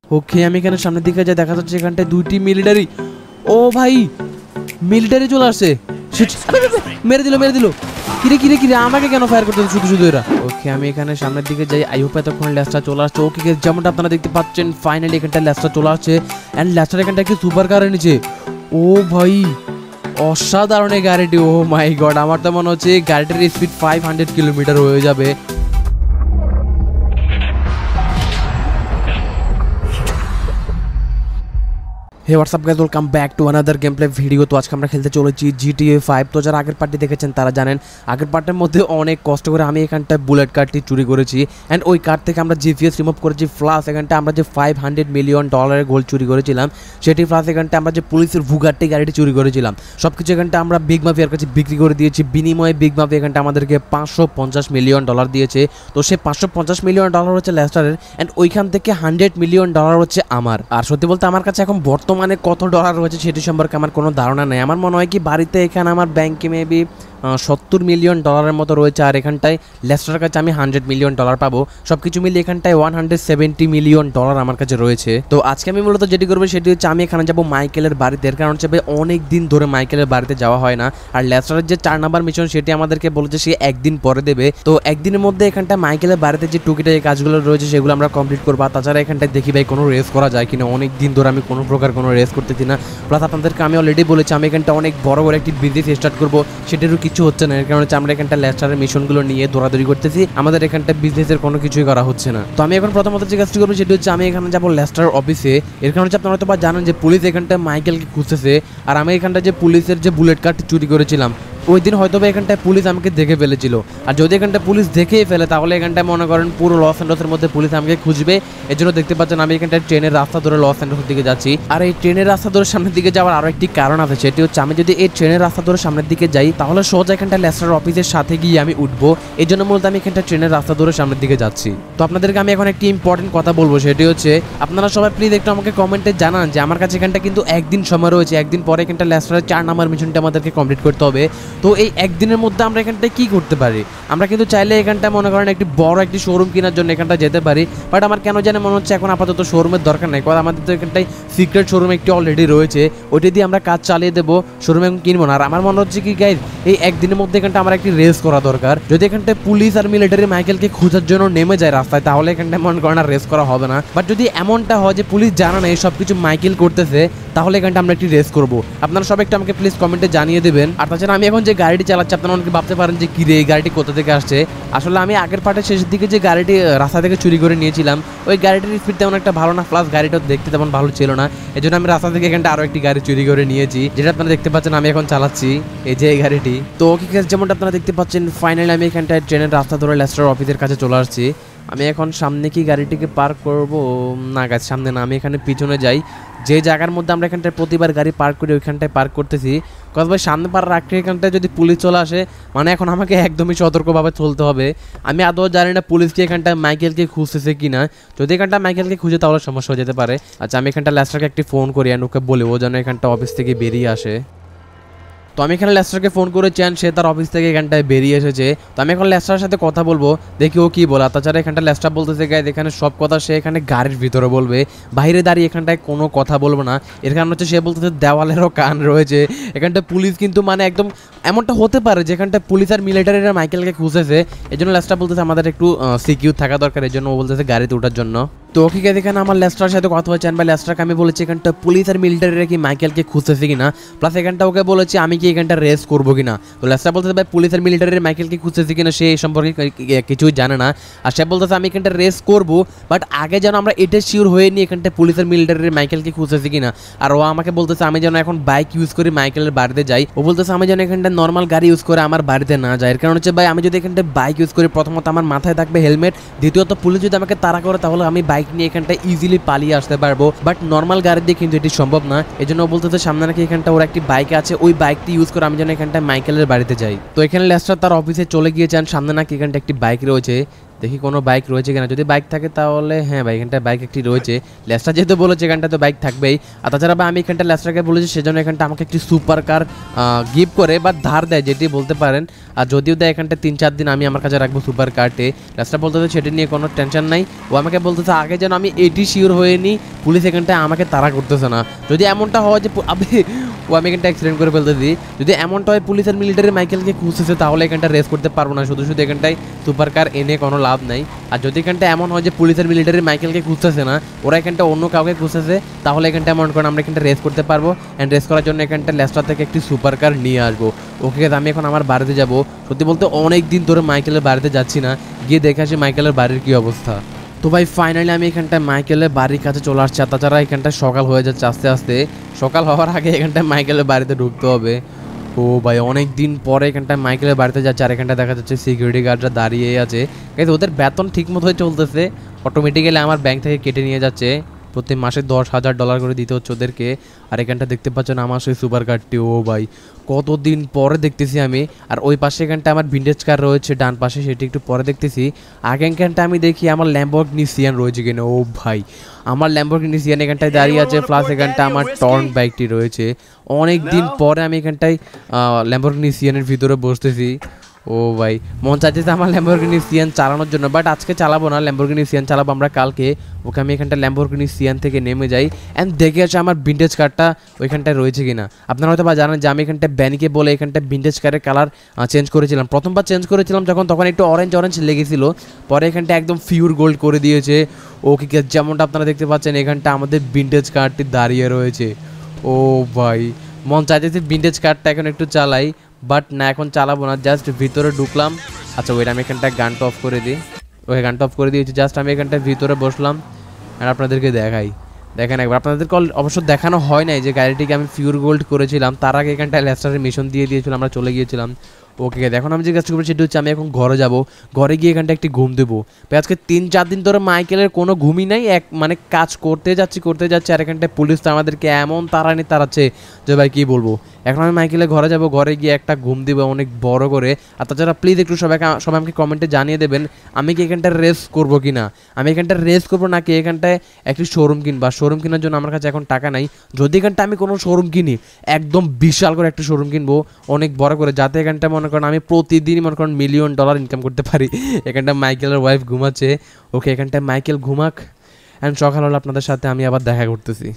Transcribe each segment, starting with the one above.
ওকে আমি এখানে সামনের দিকে যা দেখা যাচ্ছে এখানটায় দুইটি মিলিটারি। ও ভাই মিলিটারি চলে আসছে, মেরে দিল। কিরে আমাকে কেন ফায়ার করতে শুধু শুধু এরা? ওকে আমি এখানে সামনের দিকে যাই। আই হোপ এতক্ষণ লেসটা চলে আসছে। ওকে যেমনটা আপনারা দেখতে পাচ্ছেন ফাইনালি এখানটা লেসটা চলে আসছে অ্যান্ড লেসটার এখানটা একটি সুপার কার এনেছে। ও ভাই অসাধারণ এই গাড়িটি। ও মাই গড, আমার তো মনে হচ্ছে গাড়িটির স্পিড 500 কিলোমিটার হয়ে যাবে। Hey WhatsApp guys, welcome back to another gameplay video. তো আজকে আমরা খেলতে চলেছি GTA 5। তো যারা আগের পার্টি দেখেছেন তারা জানেন আগের পার্টের মধ্যে অনেক কষ্ট করে আমি এখানটায় বুলেট কারটি চুরি করেছি অ্যান্ড ওই কার থেকে আমরা জিপিএস রিমুভ করেছি। প্লাস এখানটা আমরা যে $500 মিলিয়ন গোল্ড চুরি করেছিলাম সেটি, প্লাস এখানটা আমরা যে পুলিশের ভুগাট্টি গাড়িটি চুরি করেছিলাম সব কিছু এখানটা আমরা বিগ মাফিয়ার কাছে বিক্রি করে দিয়েছি। বিনিময়ে বিগ মাফিয়া এখানটা আমাদেরকে $550 মিলিয়ন দিয়েছে। তো সে $550 মিলিয়ন হচ্ছে লেস্টারের অ্যান্ড ওইখান থেকে $100 মিলিয়ন হচ্ছে আমার। আর সত্যি বলতে আমার কাছে এখন বর্তমানে কত ডলার রয়েছে সেটি সম্পর্কে আমার কোনো ধারণা নেই। আমার মনে হয় কি বাড়িতে এখানে আমার ব্যাংকে মেবি $70 মিলিয়ন মতো রয়েছে, আর এখানটায় লেস্টারের কাছে আমি $100 মিলিয়ন পাবো। সবকিছু মিলিয়ে এখানটায় $170 মিলিয়ন আমার কাছে রয়েছে। তো আজকে আমি মূলত যেটি করবো সেটি হচ্ছে আমি এখানে যাবো মাইকেলের বাড়িতে। এর কারণ হচ্ছে অনেক দিন ধরে মাইকেলের বাড়িতে যাওয়া হয় না, আর লেস্টারের যে 4 নাম্বার মিশন সেটি আমাদেরকে বলেছে সে একদিন পরে দেবে। তো একদিনের মধ্যে এখানটায় মাইকেলের বাড়িতে যে টুকিটাকি কাজগুলো রয়েছে সেগুলো আমরা কমপ্লিট করবো। আর তাছাড়া এখানটায় দেখি ভাই কোনো রেস করা যায় কিনা, অনেক দিন ধরে আমি কোনো প্রকার কোনো রেস করতেছি না। প্লাস আপনাদেরকে আমি অলরেডি বলেছি আমি এখানটা অনেক বড় একটি বিজনেস স্টার্ট করবো, সেটারও কিছু হচ্ছে না। এর কারণে আমরা এখানটা লেস্টারের মিশনগুলো নিয়ে দৌড়াদৌড়ি করতেছি, আমাদের এখানটা বিজনেসের কোনো কিছুই করা হচ্ছে না। তো আমি এখন প্রথমত যে কাজটি করবো সেটি হচ্ছে আমি এখানে যাবো লেস্টার অফিসে। এর কারণে আপনারা হয়তো জানেন যে পুলিশ এখানটা মাইকেলকে খুঁজতেছে, আর আমি এখানটা যে পুলিশের যে বুলেট কারটি চুরি করেছিলাম ওই দিন হয়তো এখানটায় পুলিশ আমাকে দেখে ফেলেছিল। আর যদি এখানটা পুলিশ দেখেই ফেলে তাহলে এখানটায় মনে করেন পুরো লস অ্যান্ডোসের মধ্যে পুলিশ আমাকে খুঁজবে। এর জন্য দেখতে পাচ্ছেন আমি এখানটায় ট্রেনের রাস্তা ধরে লস অ্যান্ডোসের দিকে যাচ্ছি। আর এই ট্রেনের রাস্তা ধরে সামনের দিকে যাওয়ার আরও একটি কারণ আছে, সেটি হচ্ছে আমি যদি এই ট্রেনের রাস্তা ধরে সামনের দিকে যাই তাহলে সোজা এখানটা লেস্টার অফিসের সাথে গিয়ে আমি উঠবো। এই জন্য মূলত আমি এখানটা ট্রেনের রাস্তা ধরে সামনের দিকে যাচ্ছি। তো আপনাদেরকে আমি এখন একটি ইম্পর্টেন্ট কথা বলবো, সেটি হচ্ছে আপনারা সবাই প্লিজ একটু আমাকে কমেন্টে জানান যে আমার কাছে এখানটা কিন্তু একদিন সময় রয়েছে, একদিন পরে এখানটা লেস্টারের 4 নাম্বার মিশনটা আমাদেরকে কমপ্লিট করতে হবে। তো এই একদিনের মধ্যে আমরা এখানটায় কি করতে পারি? আমরা কিন্তু চাইলে এখানটা মনে করেন একটি বড় একটি শোরুম কেনার জন্য এখানটা যেতে পারি, বাট আমার কেন জানে মনে হচ্ছে এখন আপাতত শোরুমের দরকার নেই, কারণ আমাদের তো এখানটায় সিক্রেট শোরুম একটি অলরেডি রয়েছে, ওইটা দিয়ে আমরা কাজ চালিয়ে দেবো, শোরুমে এখন কিনবো না। আর আমার মনে হচ্ছে কি গাইজ এই একদিনের মধ্যে এখানটা আমার একটি রেস করা দরকার। যদি এখানটায় পুলিশ আর মিলিটারি মাইকেলকে খোঁজার জন্য নেমে যায় রাস্তায় তাহলে এখানটায় মনে করেন আর রেস করা হবে না। বাট যদি এমনটা হয় যে পুলিশ জানা নেই সব কিছু মাইকেল করতেছে তাহলে এখানটা আমরা একটি রেস করবো। আপনারা সবাই একটু আমাকে প্লিজ কমেন্টে জানিয়ে দেবেন। আর তাছাড়া আমি এখন যে গাড়িটি চালাচ্ছি আপনারা অনেকে ভাবতে পারেন যে কি রে এই গাড়িটি কোথা থেকে আসছে। আসলে আমি আগের পার্টের শেষের দিকে যে গাড়িটি রাস্তা থেকে চুরি করে নিয়েছিলাম ওই গাড়িটির স্পিড তেমন একটা ভালো না, প্লাস গাড়িটা দেখতে তেমন ভালো ছিল না। এই জন্য আমি রাস্তা থেকে এখানটা আরও একটি গাড়ি চুরি করে নিয়েছি, যেটা আপনারা দেখতে পাচ্ছেন আমি এখন চালাচ্ছি, এই যে এই গাড়িটি। তো ওকে যেমনটা আপনারা দেখতে পাচ্ছেন ফাইনালি আমি এখানটায় ট্রেনের রাস্তা ধরে লেস্টার অফিসের কাছে চলে আসছি। আমি এখন সামনে কি গাড়িটিকে পার্ক করব? না গাছ সামনে না, আমি এখানে পিছনে যাই, যে জায়গার মধ্যে আমরা এখানটায় প্রতিবার গাড়ি পার্ক করি ওইখানটায় পার্ক করতেছি। কজ ভাই সামনে পার রাখতে এখানটায় যদি পুলিশ চলে আসে মানে এখন আমাকে একদমই সতর্কভাবে চলতে হবে। আমি আদৌ জানি না পুলিশকে এখানটায় মাইকেলকে খুঁজতেছে কি না, যদি এখানটা মাইকেলকে খুঁজে তাহলে সমস্যা হয়ে যেতে পারে। আচ্ছা আমি এখানটা লেস্টারকে একটি ফোন করি আর ওকে বলি ও যেন এখানটা অফিস থেকে বেরিয়ে আসে। তো আমি এখানে লেস্টারকে ফোন করেছি সে তার অফিস থেকে এখানটায় বেরিয়ে এসেছে। তো আমি এখন লেস্টারের সাথে কথা বলবো, দেখি ও কি বলে। তাছাড়া এখানটা লেস্টার বলতেছে গাইজ এখানে সব কথা সে এখানে গাড়ির ভিতরে বলবে, বাইরে দাঁড়িয়ে এখানটায় কোনো কথা বলবো না। এর কারণ হচ্ছে সে বলতেছে দেওয়ালেরও কান রয়েছে, এখানটা পুলিশ কিন্তু মানে একদম এমনটা হতে পারে যেখানটা পুলিশ আর মিলিটারিরা মাইকেলকে খুঁজেছে। এই জন্য লেস্টার বলতেছে আমাদের একটু সিকিউর থাকা দরকার, এই জন্য ও বলতেছে গাড়িতে ওঠার জন্য। তো ওকে এখানে আমার লেস্টারের সাথে কথা হচ্ছে বা লেস্টারকে আমি বলেছি এখানটা পুলিশ আর মিলিটারিরা কি মাইকেলকে খুঁজতেছে কিনা, প্লাস এখানটা ওকে বলেছি আমি কি এখানটা রেস করবো কিনা। তো লেস্টার বলতেছে ভাই পুলিশ আর মিলিটারির মাইকেলকে খুঁজতেছে কিনা সে এই সম্পর্কে কিছুই জানে না, আর সে বলতেছে আমি এখানটা রেস করবো বাট আগে যেন আমরা এটা শিওর হয়ে নিই এখানটা পুলিশ আর মিলিটারির মাইকেলকে খুঁজতেছে কিনা। আর ও আমাকে বলতেছে আমি যেন এখন বাইক ইউজ করি মাইকেলের বাড়িতে যাই, ও বলতেছে আমি যেন এখানটা নর্মাল গাড়ি ইউজ করে আমার বাড়িতে না যায়। এর কারণ হচ্ছে ভাই আমি যদি এখানটা বাইক ইউজ করি প্রথমত আমার মাথায় থাকবে হেলমেট, দ্বিতীয়ত পুলিশ যদি আমাকে তাড়া করে তাহলে আমি বাইক নিয়ে এখানটা ইজিলি পালিয়ে আসতে পারবো, বাট নর্মাল গাড়ি দিয়ে কিন্তু এটি সম্ভব না। এই জন্য বলতেছে সামনে নাকি এখানটা ওর একটি বাইক আছে, ওই বাইকটি ইউজ করে আমি যেন এখানটা মাইকেলের বাড়িতে যাই। তো এখানে লেস্টার তার অফিসে চলে গিয়েছেন, সামনে নাকি এখানটা একটি বাইক রয়েছে। দেখি কোনো বাইক রয়েছে কিনা, যদি বাইক থাকে তাহলে হ্যাঁ ভাই এখানটায় বাইক একটি রয়েছে। লেস্টার যেহেতু বলেছে এখানটা তো বাইক থাকবেই। আর তাছাড়া ভাই আমি এখানটা লেস্টারকে বলেছি সেজন্য এখানটা আমাকে একটি সুপার কার গিফট করে বা ধার দেয়, যেটি বলতে পারেন। আর যদিও দেয় এখানটা 3-4 দিন আমি আমার কাছে রাখবো সুপার কারটে। লেস্টার বলতেছে সেটি নিয়ে কোনো টেনশন নাই। ও আমাকে বলতেছে আগে যেন আমি এটি শিওর হয়ে নিই পুলিশ এখানটায় আমাকে তাড়া করতেছে না। যদি এমনটা হয় যে ও আমি এখানটা অ্যাক্সিডেন্ট করে ফেলতেছি, যদি এমনটা হয় পুলিশ আর মিলিটারি মাইকেলকে খুঁজতেছে তাহলে এখানটা রেস করতে পারবো না, শুধু শুধু এখানটায় সুপার কার এনে কোনো লাভ নাই। আর যদি এখানটা এমন হয় যে পুলিশ আর মিলিটারি মাইকেলকে খুঁজতেছে না, ওরা এখানটা অন্য কাউকে খুঁজতেছে, তাহলে এখানটা এমন করেন আমরা এখানটা রেস করতে পারবো। অ্যান্ড রেস করার জন্য এখানটা লেস্টার থেকে একটি সুপার কার নিয়ে আসবো। ওকে আমি এখন আমার বাড়িতে যাব। সত্যি বলতে অনেক দিন ধরে মাইকেলের বাড়িতে যাচ্ছি না, গিয়ে দেখে আসি মাইকেলের বাড়ির কী অবস্থা। তো ভাই ফাইনালি আমি এখানটায় মাইকেলের বাড়ির কাছে চলে আসছি। আর তাছাড়া এখানটায় সকাল হয়ে যাচ্ছে আস্তে আস্তে, সকাল হওয়ার আগে এখানটায় মাইকেলের বাড়িতে ঢুকতে হবে। ও ভাই অনেক দিন পরে এখানটায় মাইকেলের বাড়িতে যাচ্ছে। আর এখানটায় দেখা যাচ্ছে সিকিউরিটি গার্ডরা দাঁড়িয়ে আছে, কিন্তু ওদের বেতন ঠিক মতো চলতেছে, অটোমেটিক্যালি আমার ব্যাংক থেকে কেটে নিয়ে যাচ্ছে। প্রতি মাসে $10,000 করে দিতে হচ্ছে ওদেরকে। আর এখানটা দেখতে পাচ্ছেন আমার সেই সুপার কারটি। ও ভাই কতদিন পরে দেখতেছি আমি। আর ওই পাশে এখানটা আমার ভিন্টেজ কার রয়েছে ডান পাশে, সেটি একটু পরে দেখতেছি। আগে এখানটা আমি দেখি আমার ল্যাম্বরগিনি সিয়ান রয়েছে কিনা। ও ভাই আমার ল্যাম্বরগিনি সিয়ান এখানটায় দাঁড়িয়ে আছে, প্লাস এখানটা আমার টর্ন বাইকটি রয়েছে। অনেক দিন পরে আমি এখানটায় ল্যাম্বরগিনি সিয়ানের ভিতরে বসতেছি। ও ভাই মন চাইছে আমার ল্যাম্বরগিনি সিয়ান চালানোর জন্য, বাট আজকে চালাবো না, ল্যাম্বরগিনি সিয়ান চালাবো আমরা কালকে। ওকে আমি এখানটা ল্যাম্বরগিনি সিয়ান থেকে নেমে যাই অ্যান্ড দেখে আসে আমার ভিন্টেজ কারটা ওইখানটায় রয়েছে কিনা। আপনারা হয়তো বা জানেন যে আমি এখানটা ব্যানিকে বলে এখানটা ভিন্টেজ কারের কালার চেঞ্জ করেছিলাম। প্রথমবার চেঞ্জ করেছিলাম তখন একটু অরেঞ্জ লেগেছিল, পরে এখানটা একদম পিওর গোল্ড করে দিয়েছে। ওকে যেমনটা আপনারা দেখতে পাচ্ছেন এখানটা আমাদের ভিন্টেজ কারটি দাঁড়িয়ে রয়েছে। ও ভাই মন চাইছে ভিন্টেজ কারটা এখন একটু চালাই, বাট না এখন চালাবো না, জাস্ট ভিতরে ঢুকলাম। আচ্ছা ওইটা আমি এখানটা গানটা অফ করে দিই। ওকে গানটা অফ করে দিয়েছি, জাস্ট আমি এখানটা ভিতরে বসলাম আর আপনাদেরকে দেখেন একবার। আপনাদেরকে অবশ্য দেখানো হয় নাই যে গাড়িটিকে আমি পিওর গোল্ড করেছিলাম, তার আগে এখানটা লেস্টারের মিশন দিয়ে দিয়েছিলাম, আমরা চলে গিয়েছিলাম। ওকে এখন আমি যে কাজটা করবো সেটা হচ্ছে আমি এখন ঘরে যাব, ঘরে গিয়ে এখানটা একটি ঘুম দেবো। আজকে 3-4 দিন ধরে মাইকেলের কোনো ঘুমই নাই, মানে কাজ করতে যাচ্ছি আর এখানটায় পুলিশ তো আমাদেরকে এমন তাড়াচ্ছে যে ভাই কী বলবো। এখন আমি মাইকেলের ঘরে যাব, ঘরে গিয়ে একটা ঘুম দেবো অনেক বড় করে। আর তাছাড়া প্লিজ একটু সবাই আমাকে কমেন্টে জানিয়ে দেবেন আমি কি এখানটা রেস করবো কি না, আমি এখানটা রেস করবো নাকি এখানটায় একটি শোরুম কিনবা। শোরুম কেনার জন্য আমার কাছে এখন টাকা নাই। যদি এখানটা আমি কোনো শোরুম কিনি একদম বিশাল করে একটা শোরুম কিনবো অনেক বড় করে, যাতে এখানটা মনে করেন আমি প্রতিদিনই মনে করেন $1,000,000 ইনকাম করতে পারি। এখানটা মাইকেলের ওয়াইফ ঘুমাচ্ছে, ওকে এখানটায় মাইকেল ঘুমাক অ্যান্ড সকাল হলে আপনাদের সাথে আমি আবার দেখা করতেছি।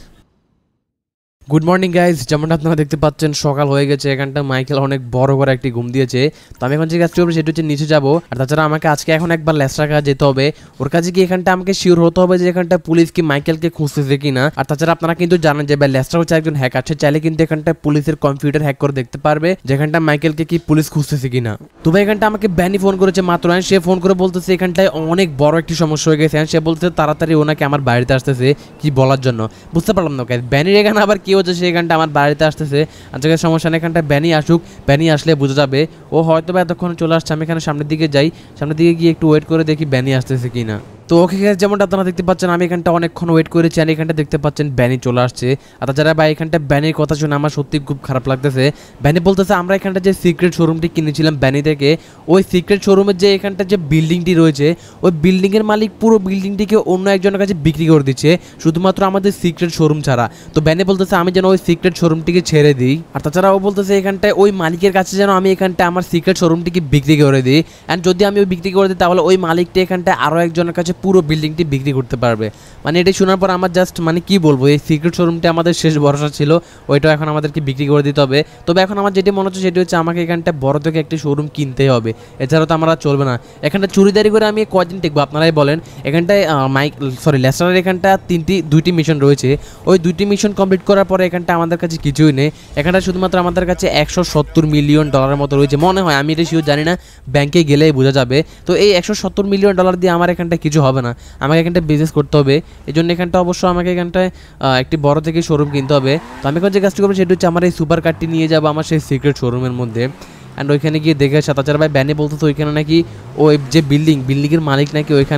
গুড মর্নিং গাইজ, যেমনটা আপনারা দেখতে পাচ্ছেন সকাল হয়ে গেছে, এখানটা মাইকেল অনেক বড় করে একটি ঘুম দিয়েছে। তো আমি এখন যে কাজটি করবো সেটা হচ্ছে নিচে যাবো। আর তাছাড়া আমাকে আজকে এখন একবার লেস্টার কাছে যেতে হবে, ওর কাছে কি এখানটা আমাকে শিওর হতে হবে যে এখানটা পুলিশ কি মাইকেলকে খুঁজতেছে কিনা। আর তাছাড়া আপনারা কিন্তু জানেন যে ভাই লেস্টার হচ্ছে একজন হ্যাকার, সে চাইলে কিন্তু এখানটা পুলিশের কম্পিউটার হ্যাক করে দেখতে পারবে যেখানটা মাইকেলকে কি পুলিশ খুঁজতেছে কিনা। তো ভাই এখানটা আমাকে ব্যানি ফোন করেছে মাত্র, সে ফোন করে বলতেছে এখানটায় অনেক বড় একটি সমস্যা হয়ে গেছে, সে বলতেছে তাড়াতাড়ি ওনাকে আমার বাড়িতে আসতেছে কি বলার জন্য। বুঝতে পারলাম না ব্যানির এখানে আবার কি হচ্ছে, সে এখানটা আমার বাড়িতে আসতেছে। আজকে সমস্যা নেই, এখানটা ব্যানি আসুক, ব্যানি আসলে বোঝা যাবে। ও হয়তো বা এতক্ষণ চলে আসছে। আমি এখানে সামনের দিকে যাই, সামনের দিকে গিয়ে একটু ওয়েট করে দেখি ব্যানি আসতেছে কিনা। তো ওকে যেমনটা আপনারা দেখতে পাচ্ছেন আমি এখানটা অনেকক্ষণ ওয়েট করেছি, আর এখানটা দেখতে পাচ্ছেন ব্যানি চলে আসছে। আর তাছাড়া ভাই এখানটা ব্যানির কথা শুনে আমার সত্যি খুব খারাপ লাগতেছে। ব্যানি বলতেছে আমরা এখানটা যে সিক্রেট শোরুমটি কিনেছিলাম ব্যানি থেকে, ওই সিক্রেট শোরুমের যে এখানটা যে বিল্ডিংটি রয়েছে ওই বিল্ডিংয়ের মালিক পুরো বিল্ডিংটিকে অন্য একজনের কাছে বিক্রি করে দিচ্ছে, শুধুমাত্র আমাদের সিক্রেট শোরুম ছাড়া। তো ব্যানি বলতেছে আমি যেন ওই সিক্রেট শোরুমটিকে ছেড়ে দিই। আর তাছাড়া ও বলতেছে এখানটায় ওই মালিকের কাছে যেন আমি এখানটা আমার সিক্রেট শোরুমটিকে বিক্রি করে দিই, অ্যান্ড যদি আমি ওই বিক্রি করে দিই তাহলে ওই মালিকটি এখানটায় আরও একজনের কাছে পুরো বিল্ডিংটি বিক্রি করতে পারবে। মানে এটা শোনার পর আমার জাস্ট মানে কি বলবো, এই সিক্রেট শোরুমটি আমাদের শেষ ভরসা ছিল, ওইটাও এখন আমাদেরকে বিক্রি করে দিতে হবে। তবে এখন আমার যেটি মনে হচ্ছে সেটি হচ্ছে আমাকে এখানটা বড় থেকে একটি শোরুম কিনতেই হবে, এছাড়াও তো আমরা চলবে না। এখানটা চুরিদারি করে আমি কয়দিন টিকবো আপনারাই বলেন। এখানটায় লেস্টারের এখানটা দুইটি মিশন রয়েছে, ওই 2টি মিশন কমপ্লিট করার পরে এখানটা আমাদের কাছে কিছুই নেই। এখানটা শুধুমাত্র আমাদের কাছে $170 মিলিয়ন মতো রয়েছে মনে হয়, আমি এটা শিওর জানি না, ব্যাংকে গেলেই বোঝা যাবে। তো এই $170 মিলিয়ন দিয়ে আমার এখানটা কিছু হবে না, আমাকে এখানটা বিজনেস করতে হবে। এই জন্য এখানটা অবশ্য আমাকে এখানটায় একটি বড় থেকে শোরুম কিনতে হবে। তো আমি এখন যে কাজটি করবো সেটা হচ্ছে আমার এই সুপার কারটি নিয়ে যাবো আমার সেই সিক্রেট শোরুমের মধ্যে, অ্যান্ড ওইখানে গিয়ে দেখে আসা। তাছাড়া ভাই ব্যানে বলতো তো ওইখানে নাকি ওই যে বিল্ডিংয়ের মালিক নাকি ওইখানে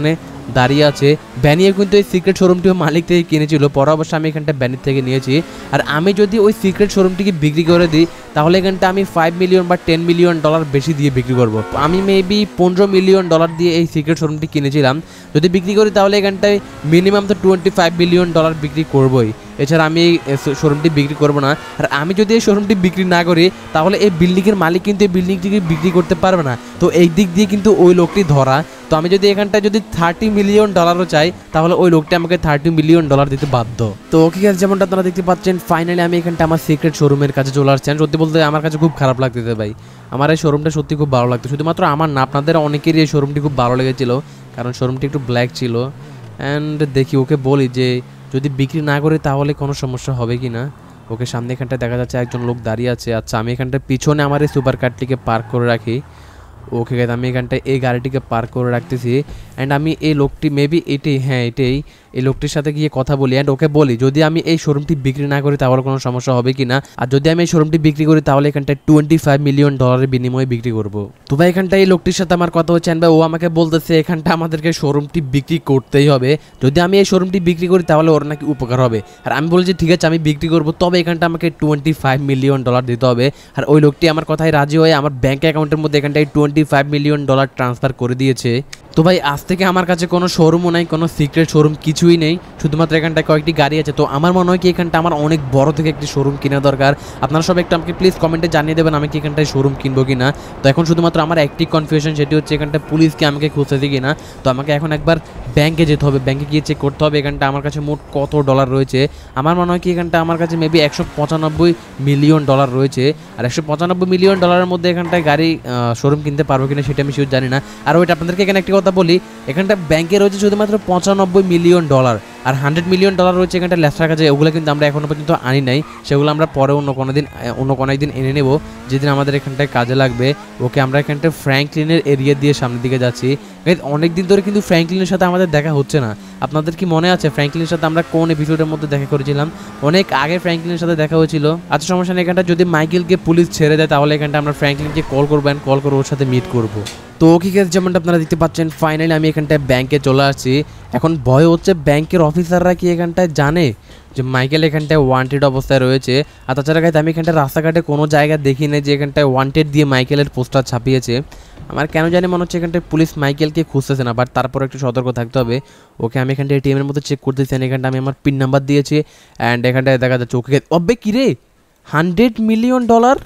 দাঁড়িয়ে আছে। ব্যানিও কিন্তু এই সিক্রেট শোরুমটিও মালিক থেকে কিনেছিল, পরে অবশ্য আমি এখানটা ব্যানির থেকে নিয়েছি। আর আমি যদি ওই সিক্রেট শোরুমটিকে বিক্রি করে দিই তাহলে এখানটা আমি 5 মিলিয়ন বা 10 মিলিয়ন ডলার বেশি দিয়ে বিক্রি করব। আমি মেবি 15 মিলিয়ন ডলার দিয়ে এই সিক্রেট শোরুমটি কিনেছিলাম। যদি বিক্রি করি তাহলে এখানটায় মিনিমাম তো 25 মিলিয়ন ডলার বিক্রি করবই, এছাড়া আমি এই শোরুমটি বিক্রি করবো না। আর আমি যদি এই শোরুমটি বিক্রি না করি তাহলে এই বিল্ডিংয়ের মালিক কিন্তু এই বিল্ডিংটিকে বিক্রি করতে পারবে না। তো এই দিক দিয়ে কিন্তু ওই লোকটি ধরা। তো আমি যদি এখানটায় যদি 30 মিলিয়ন ডলারও চাই তাহলে ওই লোকটি আমাকে 30 মিলিয়ন ডলার দিতে বাধ্য। তো ওকে গাইস, যেমনটা আপনারা দেখতে পাচ্ছেন ফাইনালি আমি এখানটা আমার সিক্রেট শোরুমের কাছে চলে আসছি। সত্যি বলতে আমার কাছে খুব খারাপ লাগতেছে ভাই, আমার এই শোরুমটা সত্যি খুব ভালো লাগতো। শুধুমাত্র আমার না, আপনাদের অনেকেরই এই শোরুমটি খুব ভালো লেগেছিল, কারণ শোরুমটি একটু ব্ল্যাক ছিল। অ্যান্ড দেখি ওকে বলি যে যদি বিক্রি না করি তাহলে কোনো সমস্যা হবে কি না। ওকে সামনে এখানটায় দেখা যাচ্ছে একজন লোক দাঁড়িয়ে আছে। আচ্ছা, আমি এখানটায় পিছনে আমার এই সুপার কারটিকে পার্ক করে রাখি। ওকে গাইস, আমি এখানটায় এই গাড়িটিকে পার্ক করে রাখতেছি। অ্যান্ড আমি এই লোকটি মেবি এটাই, হ্যাঁ এটাই, এই লোকটির সাথে গিয়ে কথা বলি অ্যান্ড ওকে বলি যদি আমি এই শোরুমটি বিক্রি না করি তাহলে কোনো সমস্যা হবে কি না। আর যদি আমি এই শোরুমটি বিক্রি করি তাহলে এখানটায় 25 মিলিয়ন ডলারের বিনিময়ে বিক্রি করবো। তো ভাই এখানটায় এই লোকটির সাথে আমার কথা হচ্ছে, ও আমাকে বলতেছে এখানটা আমাদেরকে শোরুমটি বিক্রি করতেই হবে। যদি আমি এই শোরুমটি বিক্রি করি তাহলে ওর নাকি উপকার হবে। আর আমি বলছি ঠিক আছে আমি বিক্রি করবো, তবে এখানটা আমাকে 25 মিলিয়ন ডলার দিতে হবে। আর ওই লোকটি আমার কথায় রাজি হয়ে আমার ব্যাঙ্ক অ্যাকাউন্টের মধ্যে এখানটায় 25 মিলিয়ন ডলার ট্রান্সফার করে দিয়েছে। তো ভাই আজ থেকে আমার কাছে কোনো শোরুমও নাই, কোনো সিক্রেট শোরুম কিছুই নেই, শুধুমাত্র এখানটায় কয়েকটি গাড়ি আছে। তো আমার মনে হয় কি এখানটা আমার অনেক বড় থেকে একটি শোরুম কেনা দরকার। আপনারা সব একটু আমাকে প্লিজ কমেন্টে জানিয়ে দেবেন আমি কি এখানটায় শোরুম কিনবো কি না। তো এখন শুধুমাত্র আমার একটি কনফিউশন, সেটি হচ্ছে এখানটা পুলিশকে আমাকে খুঁজতেছে কি না। তো আমাকে এখন একবার ব্যাংকে যেতে হবে, ব্যাংকে গিয়ে চেক করতে হবে এখানটা আমার কাছে মোট কত ডলার রয়েছে। আমার মনে হয় কি এখানটা আমার কাছে মেবি 195 মিলিয়ন ডলার রয়েছে। আর 195 মিলিয়ন ডলারের মধ্যে এখানটায় গাড়ি শোরুম কিনতে পারবো কিনা সেটা আমি শিওর জানি না। আর ওইটা আপনাদেরকে এখানে একটি কথা বলি, এখানটা ব্যাংকে রয়েছে শুধুমাত্র 95 মিলিয়ন ডলার, আর 100 মিলিয়ন ডলার রয়েছে এখানটা লেস্টার কাছে। ওগুলো কিন্তু আমরা এখনো পর্যন্ত আনি নাই, সেগুলো আমরা পরে অন্য কোনো দিন এনে নেব, যেদিন আমাদের এখানটায় কাজে লাগবে। ওকে, আমরা এখানটায় ফ্র্যাঙ্কলিনের এরিয়া দিয়ে সামনের দিকে যাচ্ছি। অনেক দিন ধরে কিন্তু ফ্র্যাঙ্কলিনের সাথে আমাদের দেখা হচ্ছে না। আপনাদের কি মনে আছে ফ্র্যাঙ্কলিনের সাথে আমরা কোন এপিসোডের মধ্যে দেখা করেছিলাম? অনেক আগে ফ্র্যাঙ্কলিনের সাথে দেখা হয়েছিল। আচ্ছা সমস্যা নেই, এখানটা যদি মাইকেলকে পুলিশ ছেড়ে দেয় তাহলে এখানটা আমরা ফ্র্যাঙ্কলিনকে কল করবো, কল করে ওর সাথে মিট করবো। তো ওকে গাইস, যেমনটা আপনারা দেখতে পাচ্ছেন ফাইনালি আমি এখানটায় ব্যাংকে চলে আসছি। এখন ভয় হচ্ছে ব্যাংকের অফিসাররা কি এখানটায় জানে যে মাইকেল এখানটায় ওয়ান্টেড অবস্থায় রয়েছে। আর তাছাড়া গাইস আমি এখানটায় রাস্তাঘাটে কোনো জায়গায় দেখি না যে এখানটায় ওয়ান্টেড দিয়ে মাইকেলের পোস্টার ছাপিয়েছে। আমার কেন জানি মনে হচ্ছে এখানটায় পুলিশ মাইকেলকে খুঁজতেছে না, বাট তারপর একটু সতর্ক থাকতে হবে। ওকে, আমি এখানটায় এটিএমের মধ্যে চেক করতেছি, এখানটা আমি আমার পিন নাম্বার দিয়েছি অ্যান্ড এখানটায় দেখা যাচ্ছে ওকে অবে কী রে 100 মিলিয়ন ডলার।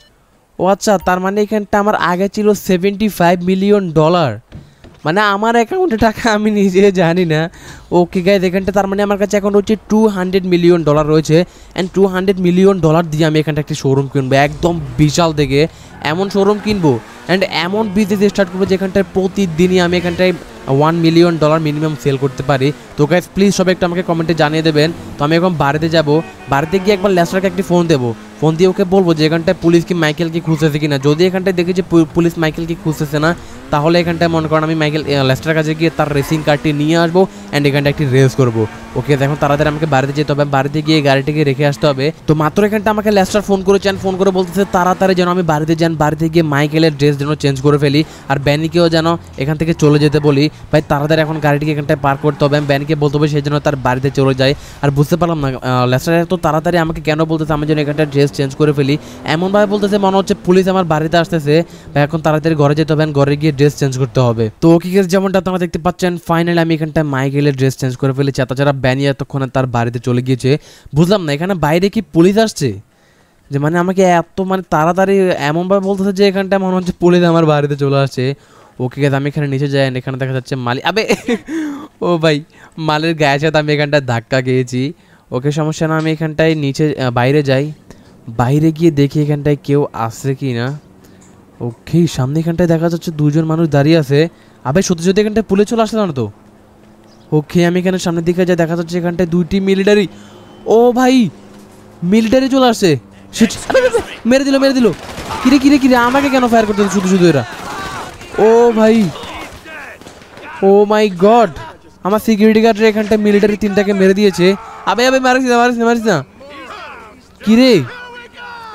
ও আচ্ছা, তার মানে এখানটা আমার আগে ছিল 75 মিলিয়ন ডলার, মানে আমার অ্যাকাউন্টে টাকা আমি নিজে জানি না। ওকে গাইস, এখানটা তার মানে আমার কাছে এখন রয়েছে 200 মিলিয়ন ডলার রয়েছে অ্যান্ড 200 মিলিয়ন ডলার দিয়ে আমি এখানটা একটি শোরুম কিনবো, একদম বিশাল থেকে এমন শোরুম কিনবো অ্যান্ড এমন বিজনেস স্টার্ট করবো যেখানটায় প্রতিদিনই আমি এখানটায় 1 মিলিয়ন ডলার মিনিমাম সেল করতে পারি। তো গাইস প্লিজ সবাই একটু আমাকে কমেন্টে জানিয়ে দেবেন। তো আমি এখন বাড়িতে যাব, বাড়িতে গিয়ে একবার লেস্টারকে একটি ফোন দেবো, ফোন দিয়ে ওকে বলবো যে এখানটায় পুলিশ কি মাইকেলকে খুঁজতেছে কিনা। যদি এখানটায় দেখি যে পুলিশ মাইকেলকে খুঁজতেছে না তাহলে এখানটায় মনে করেন আমি লেস্টারের কাছে গিয়ে তার রেসিং কারটি নিয়ে আসবো অ্যান্ড এখানটা একটি রেস করবো। ওকে, এখন তাড়াতাড়ি আমাকে বাড়িতে যেতে হবে, বাড়িতে গিয়ে গাড়িটিকে রেখে আসতে হবে। তো মাত্র এখানটা আমাকে লেস্টার ফোন করেছেন, ফোন করে বলতেছে তাড়াতাড়ি যেন আমি বাড়িতে যান, বাড়িতে গিয়ে মাইকেলের ড্রেস যেন চেঞ্জ করে ফেলি আর ব্যানিকেও যেন এখান থেকে চলে যেতে বলি। ভাই তাড়াতাড়ি এখন গাড়িটিকে এখানটায় পার্ক করতে হবে, আমি ব্যানিকে বলতে হবে সেই জন্য তার বাড়িতে চলে যায়। আর বুঝতে পারলাম না লেস্টার তো তাড়াতাড়ি আমাকে কেন বলতেছে আমি যেন এখানটা ড্রেস চেঞ্জ করে ফেলি, এমনভাবে বলতেছে মনে হচ্ছে পুলিশ আমার বাড়িতে আসতেছে। এখন তাড়াতাড়ি ঘরে যেতে হবে, ঘরে গিয়ে ড্রেস চেঞ্জ করতে হবে। তো ওকে গাইস, যেমনটা আপনারা দেখতে পাচ্ছেন ফাইনালি আমি এখানটা মাইকেলের ড্রেস চেঞ্জ করে ফেলেছি। তাছাড়া ব্যানি এতক্ষণে তার বাড়িতে চলে গিয়েছে। বুঝলাম না এখানে বাইরে কি পুলিশ আসছে, যে মানে আমাকে এত মানে তাড়াতাড়ি এমনভাবে বলতেছে যে এখানটা মনে হচ্ছে পুলিশ আমার বাড়িতে চলে আসছে। ওকে গাইস, আমি এখানে নিচে যাই, এখানে দেখা যাচ্ছে মালি, আবে ও ভাই মালের গায়ের সাথে আমি এখানটায় ধাক্কা খেয়েছি। ওকে সমস্যা না, আমি এখানটায় নিচে বাইরে যাই, বাইরে গিয়ে দেখি এখানটায় কেউ আসছে কি না। ওকে, সামনে এখানটায় দেখা যাচ্ছে দুজন মানুষ দাঁড়িয়ে আছে। আবে সত্যি সত্যি এখানটায় পুলিশ চলে আসলে না তো। ওকে, আমি এখানে সামনের দিকে যাই, দেখা যাচ্ছে এখানটায় দুইটি মিলিটারি। ও ভাই মিলিটারি চলে আসছে, মেরে দিল। কিরে আমাকে কেন ফায়ার করতে শুধু শুধু এরা? ও ভাই, ও মাই গড, আমার সিকিউরিটি গার্ডের এখানটায় মিলিটারি 3টাকে মেরে দিয়েছে। আবে মারিস না। কিরে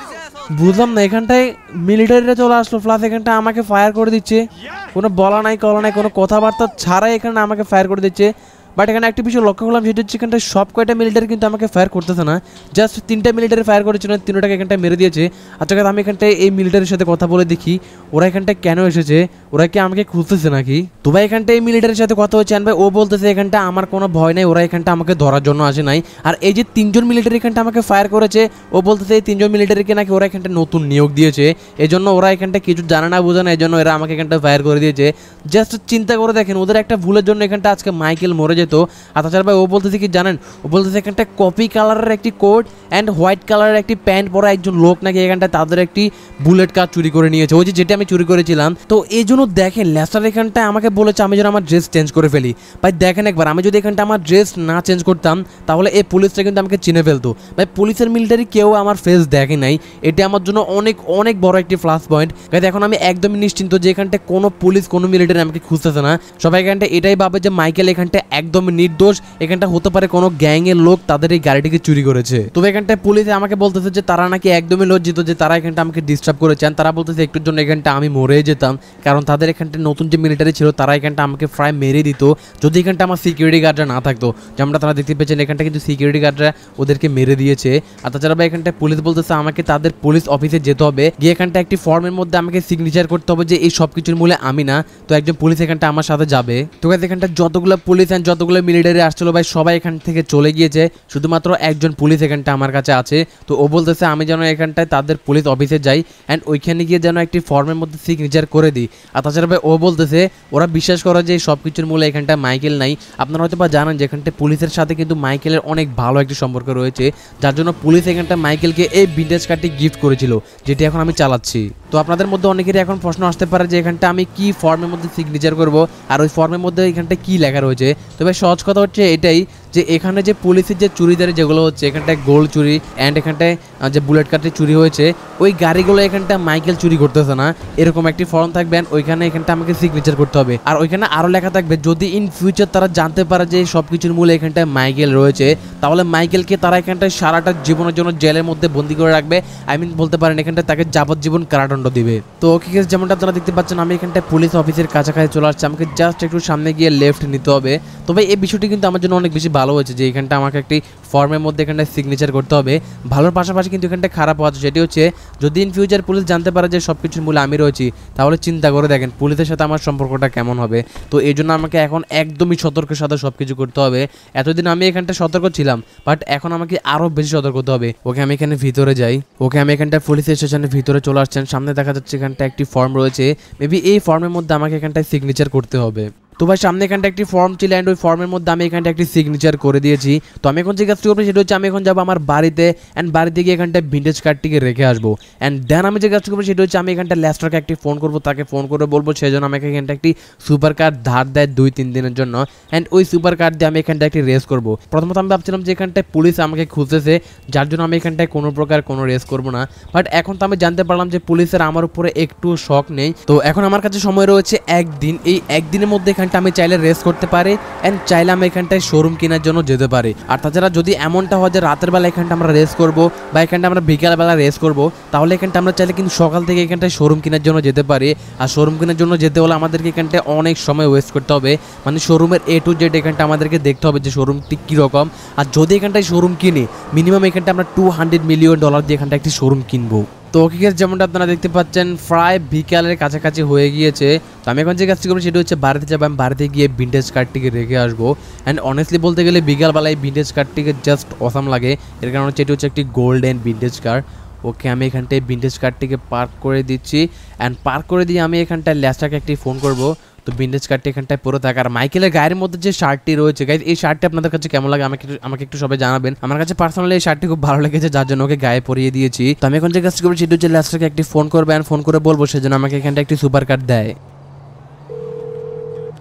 বুঝলাম না, এখানটায় মিলিটারিরা চলে আসলো, প্লাস এখানটা আমাকে ফায়ার করে দিচ্ছে, কোনো বলা নাই কলা নাই, কোনো কথাবার্তা ছাড়াই এখানে আমাকে ফায়ার করে দিচ্ছে। বাট এখানে একটা বিষয় লক্ষ্য করলাম, সেটা হচ্ছে এখানটা সব কয়টা মিলিটারি কিন্তু আমাকে ফায়ার করতেছে না, জাস্ট 3টা মিলিটারি ফায়ার করেছিল, 3টাকে এখানটায় মেরে দিয়েছে। আচ্ছা আমি এখানটায় এই মিলিটারির সাথে কথা বলে দেখি ওরা এখানটায় কেন এসেছে, ওরা কি আমাকে খুঁজতেছে নাকি। তো ভাই এখানটা এই মিলিটারির সাথে কথা হচ্ছে, ভাই ও বলতেছে এখানটা আমার কোনো ভয় নাই, ওরা এখানটা আমাকে ধরার জন্য আসে নাই। আর এই যে 3জন মিলিটারি এখানটা আমাকে ফায়ার করেছে, ও বলতেছে এই 3জন মিলিটারিকে নাকি ওরা এখানটা নতুন নিয়োগ দিয়েছে, এই জন্য ওরা এখানটা কিছু জানে না বোঝে না, এই জন্য এরা আমাকে এখানটা ফায়ার করে দিয়েছে। জাস্ট চিন্তা করে দেখেন, ওদের একটা ভুলের জন্য এখানটা আজকে মাইকেল মরে যেত। আর তাছাড়া ভাই ও বলতেছে কি জানেন, ও বলতেছে এখানটা কপি কালারের একটি কোট অ্যান্ড হোয়াইট কালারের একটি প্যান্ট পরা একজন লোক নাকি এখানটা তাদের একটি বুলেট কার চুরি করে নিয়েছে, ওই যেটা আমি চুরি করেছিলাম। তো এই জন্য দেখেন লেস্টার এখানটায় আমাকে বলেছে আমি যেন আমার ড্রেস চেঞ্জ করে ফেলি। ভাই দেখেন একবার, আমি যদি এখানটা আমার ড্রেস না চেঞ্জ করতাম তাহলে এই পুলিশটা কিন্তু আমাকে চিনে ফেলতো। ভাই পুলিশের মিলিটারি কেউ আমার ফেস দেখে নাই, এটা আমার জন্য অনেক অনেক বড় একটি প্লাস পয়েন্ট। এখন আমি একদমই নিশ্চিন্ত যে এখানটা কোনো পুলিশ কোনো মিলিটারি আমাকে খুঁজতেছে না। সবাই এখানটা এটাই ভাবে যে মাইকেল এখানটা একদমই নির্দোষ, এখানটা হতে পারে কোনো গ্যাংয়ের লোক তাদের এই গাড়িটিকে চুরি করেছে। তবে এখানটায় পুলিশে আমাকে বলতেছে যে তারা নাকি একদমই লজ্জিত যে তারা এখানটা আমাকে ডিস্টার্ব করেছেন। তারা বলতেছে একটুর জন্য এখানটা আমি মরে যেতাম, কারণ তাদের এখানটা নতুন যে মিলিটারি ছিল তারা এখানটা আমাকে প্রায় মেরে দিত যদি এখানটা আমার সিকিউরিটি গার্ডরা না থাকতো। যেমনটা তারা দেখতে পেয়েছেন এখানটা কিন্তু সিকিউরিটি গার্ডরা ওদেরকে মেরে দিয়েছে। আর তাছাড়া এখানটায় পুলিশ বলতেছে আমাকে তাদের পুলিশ অফিসে যেতে হবে, গিয়ে এখানটা একটি ফর্মের মধ্যে আমাকে সিগনেচার করতে হবে যে এই সব কিছুর মূলে আমি না, তো একজন পুলিশ এখানটা আমার সাথে যাবে। তো এখানটা যতগুলো পুলিশ অ্যান্ড যতগুলো মিলিটারি আসছিল ভাই সবাই এখান থেকে চলে গিয়েছে, শুধুমাত্র একজন পুলিশ এখানটা আমার কাছে আছে। তো ও বলতেছে আমি যেন এখানটায় তাদের পুলিশ অফিসে যাই অ্যান্ড ওইখানে গিয়ে যেন একটি ফর্মের মধ্যে সিগনেচার করে দিই। আর তাছাড়া ভাই ও বলতেছে ওরা বিশ্বাস করে যে সব কিছুর মূলে এখানটা মাইকেল নাই। আপনারা হয়তো বা জানেন যে এখানটা পুলিশের সাথে কিন্তু মাইকেলের অনেক ভালো একটি সম্পর্ক রয়েছে, যার জন্য পুলিশ এখানটা মাইকেলকে এই ভিনটেজ কারটি গিফট করেছিল, যেটি এখন আমি চালাচ্ছি। তো আপনাদের মধ্যে অনেকেরই এখন প্রশ্ন আসতে পারে যে এখানটা আমি কি ফর্মের মধ্যে সিগনেচার করব আর ওই ফর্মের মধ্যে এখানটা কি লেখা রয়েছে। তবে সহজ কথা হচ্ছে এটাই যে এখানে যে পুলিশের যে চুরিদারি যেগুলো হচ্ছে, এখানটায় গোল্ড চুরি অ্যান্ড এখানটায় যে বুলেট কারটি চুরি হয়েছে, ওই গাড়িগুলো এখানটা মাইকেল চুরি করতেছে না, এরকম একটি ফর্ম থাকবে, ওইখানে এখানটা আমাকে সিগনেচার করতে হবে। আর ওইখানে আরও লেখা থাকবে যদি ইন ফিউচার তারা জানতে পারে যে সব কিছুর মূলে এখানটায় মাইকেল রয়েছে, তাহলে মাইকেলকে তারা এখানটায় সারাটা জীবনের জন্য জেলের মধ্যে বন্দি করে রাখবে। বলতে পারেন এখানটায় তাকে যাবজ্জীবন কারাদণ্ড দিবে। তো ওকে কেস যেমনটা আপনারা দেখতে পাচ্ছেন আমি এখানটায় পুলিশ অফিসের কাছাকাছি চলে আসছে, আমাকে জাস্ট একটু সামনে গিয়ে লেফট নিতে হবে। তবে এই বিষয়টি কিন্তু আমার জন্য অনেক বেশি ভালো হয়েছে যে এখানটা আমাকে একটি ফর্মের মধ্যে এখানটায় সিগনেচার করতে হবে। ভালোর পাশাপাশি কিন্তু এখানটা খারাপ হচ্ছে, সেটি হচ্ছে যদি ইন ফিউচার পুলিশ জানতে পারে যে সব কিছুর মূলে আমি রয়েছি, তাহলে চিন্তা করে দেখেন পুলিশের সাথে আমার সম্পর্কটা কেমন হবে। তো এই জন্য আমাকে এখন একদমই সতর্কের সাথে সব কিছু করতে হবে। এতদিন আমি এখানটা সতর্ক ছিলাম, বাট এখন আমাকে আরও বেশি সতর্ক হতে হবে। ওকে আমি এখানে ভিতরে যাই। ওকে আমি এখানটা পুলিশ স্টেশনের ভিতরে চলে আসছেন, সামনে দেখা যাচ্ছে এখানটা একটি ফর্ম রয়েছে, মেবি এই ফর্মের মধ্যে আমাকে এখানটায় সিগনেচার করতে হবে। তো ভাই সামনে এখানটা একটি ফর্ম ছিল অ্যান্ড ওই ফর্মের মধ্যে আমি এখানটা একটি সিগনেচার করে দিয়েছি। তো আমি এখন যে কাজটি করবো সেটা হচ্ছে আমি এখন যাবো আমার বাড়িতে অ্যান্ড বাড়িতে গিয়ে এখানটা ভিনটেজ কার্ডটিকে রেখে আসবো। অ্যান্ড দেন আমি যে কাজটি করবো সেটা হচ্ছে আমি এখানটা লেস্টারকে একটি ফোন করবো, তাকে ফোন করে বলবো সেজন্য আমাকে এখানটা একটি সুপার কার ধার দেয় 2-3 দিনের জন্য, অ্যান্ড ওই সুপার কার দিয়ে আমি এখানটা একটি রেস করবো। প্রথমত আমি ভাবছিলাম যে এখানটায় পুলিশ আমাকে খুঁজতেছে, যার জন্য আমি এখানটায় কোনো প্রকার কোনো রেস করবো না, বাট এখন তো আমি জানতে পারলাম যে পুলিশের আমার উপরে একটু শখ নেই। তো এখন আমার কাছে সময় রয়েছে একদিন, এই একদিনের মধ্যে এখানটা আমি চাইলে রেস করতে পারে এন্ড চাইলে আমি এখানটায় শোরুম কেনার জন্য যেতে পারি। আর তাছাড়া যদি এমনটা হয় যে রাতের বেলা এখানটা আমরা রেস করব বা এখানটা আমরা বিকালবেলা রেস করব, তাহলে এখানটা আমরা চাইলে কিন্তু সকাল থেকে এখানটায় শোরুম কেনার জন্য যেতে পারি। আর শোরুম কেনার জন্য যেতে হলে আমাদেরকে এখানটায় অনেক সময় ওয়েস্ট করতে হবে, মানে শোরুমের A to Z এখানটা আমাদেরকে দেখতে হবে যে শোরুমটি কীরকম। আর যদি এখানটায় শোরুম কিনি মিনিমাম এখানটা আমরা $200 মিলিয়ন দিয়ে এখানটা একটি শোরুম কিনবো। তো ওকে গাইস, যেমনটা আপনারা দেখতে পাচ্ছেন প্রায় বিকালের কাছাকাছি হয়ে গিয়েছে। তো আমি এখন যে কাজটি করবো সেটা হচ্ছে বাড়িতে যাবো, আমি বাড়িতে গিয়ে ভিনটেজ কারটিকে রেখে আসবো। অ্যান্ড অনেস্টলি বলতে গেলে বিকালবেলায় ভিনটেজ কারটিকে জাস্ট অসাম লাগে, এর কারণ হচ্ছে এটি হচ্ছে একটি গোল্ডেন ভিনটেজ কার। ওকে আমি এখানটায় ভিনটেজ কারটিকে পার্ক করে দিচ্ছি, অ্যান্ড পার্ক করে দিয়ে আমি এখানটায় ল্যাস্টারকে একটি ফোন করবো। তো ভিনটেজ কারটি এখানটায় পরে থাকে। আর মাইকেলের গায়ের মধ্যে যে শার্টটি রয়েছে গাইজ, এই শার্টটি আপনাদের কাছে কেমন লাগে আমাকে একটু সবাই জানাবেন। আমার কাছে পার্সোনালি এই শার্টটি খুব ভালো লেগেছে, যার জন্য ওকে গায়ে পরিয়ে দিয়েছি। তো আমি এখন যে কাজটি করবো সেটা হচ্ছে ল্যাস্টারকে একটি ফোন করবে, অ্যান্ড ফোন করে বলবো সেজন্য আমাকে এখানটা একটি সুপার কার দেয়।